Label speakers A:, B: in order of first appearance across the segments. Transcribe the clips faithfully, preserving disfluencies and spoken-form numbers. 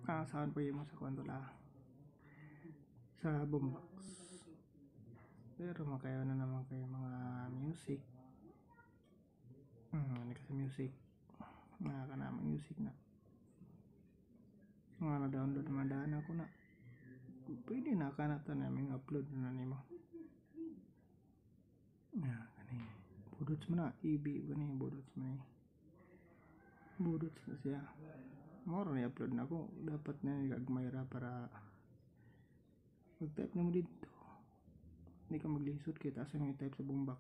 A: kanasahan po yung sa kontula sa boombox. Pero makayo na naman kayo mga music. Hmm, ano kasi music. Mga ka na music na. Mga na-download na daan ako na. Pwede na ka na ito namin upload na nimo. Ah, kani. Budots mo na. E B kani budots mo na. Budots na siya. Moro na i-upload na ako. Dapat na nagagmayra para mag-type na mo dito. Hindi ka maglisod kita asa yung i-type sa boombox.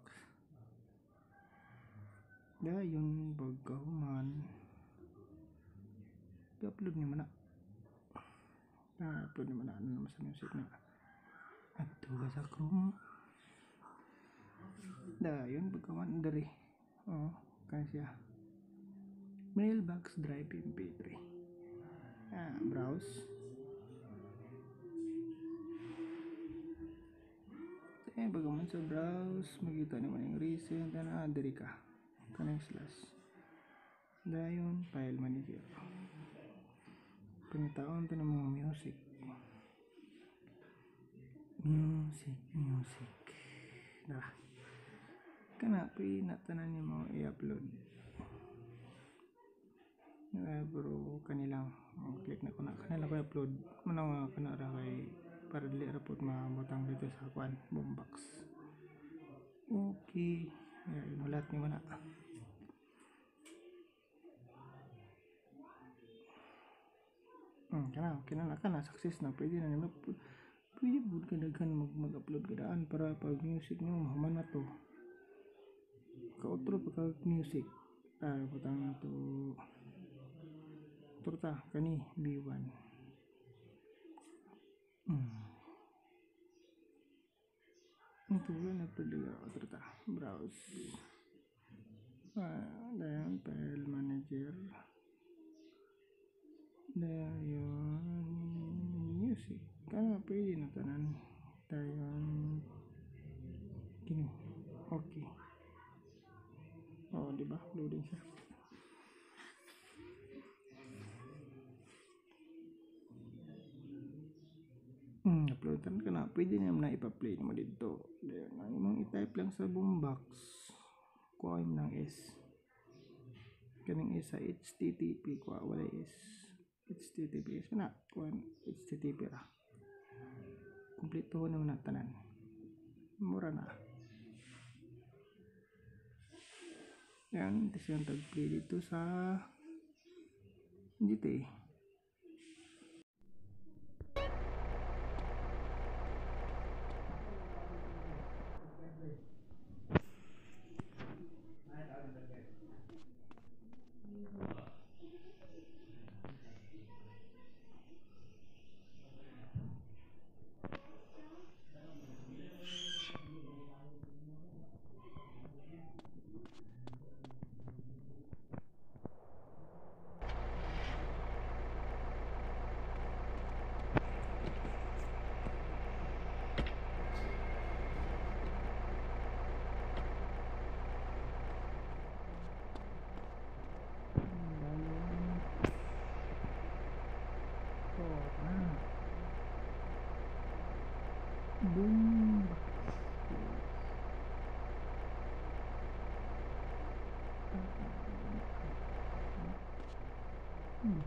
A: Dayon bagkahuman. I-upload niyo man na. I-upload niyo man na. Ano naman sa music na. At tuga sa Chrome. Dayon bagkahuman dari. Oo, kaya siya. Mailbox Drive M P three. Ah, browse. Eh, bagaman sa browse, makita naman yung recent na ah, diri ka. Kanang slash. Dayon, file manager. Panitaon ito ng mga music. Music, music. Dara. Kana, pinatanan yung mga i-upload. Uh, bro kanilang oh, click na ko na kanila ko upload manaw kana ra kay para dili ra pud mamutang dito sa kwan boombox. Okay, yeah, mulat ni mana. Hmm, kana kana na kana success na pwede na nimo pwede bud ka daghan mag mag-upload kadaan para pag music nyo mahuman na to. Ka-outro pa ka music. Ah, butang na to. Turta kani B one. Hmm. Ito na pala turta. Browse. Ah, dayon file manager. Dayon music. Kana pwede na tanan. Dayon kini. Okay. Oh, di ba? Loading siya. Hmm, uploadan ka na. Pwede naman na ipa-play mo dito. Dayon, ang imong i-type lang sa boombox. Kuha mo ng S. Kaning S sa H T T P. Kuha, wala S. H T T P. Sana, kuha H T T P ra. Kompleto naman na tanan. Mura na. Yan, tapos yung tag-play dito sa G T A. Boombox. Hmm.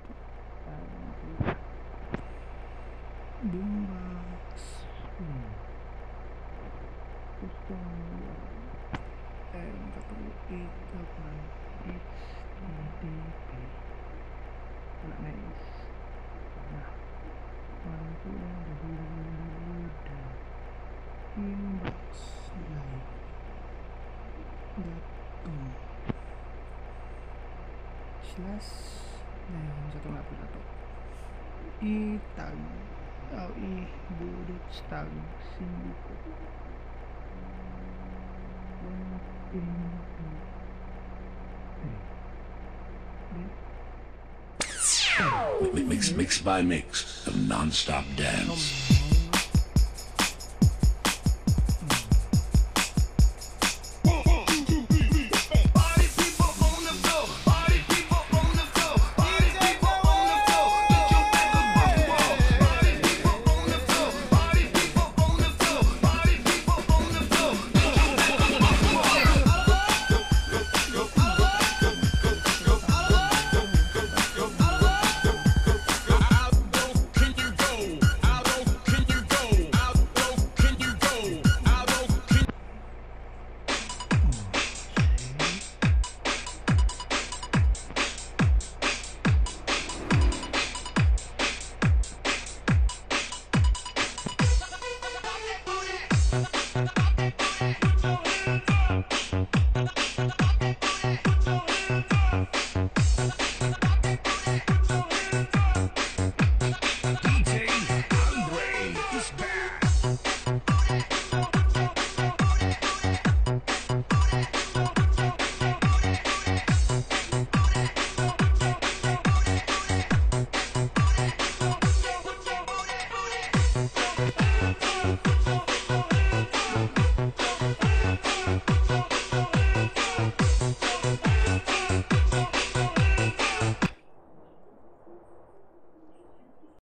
A: Boombox. Hmm. Gusto mo eh katulad ito pa H T T P. Wala na is. Wala na. One to www dot boombox drive dot com slash dayon sa itong upload na to i-tag o i-bullet tag cinco
B: Mix, mix by mix of non-stop dance.
C: Party people on the floor, party people on the floor, party people on the floor. Get your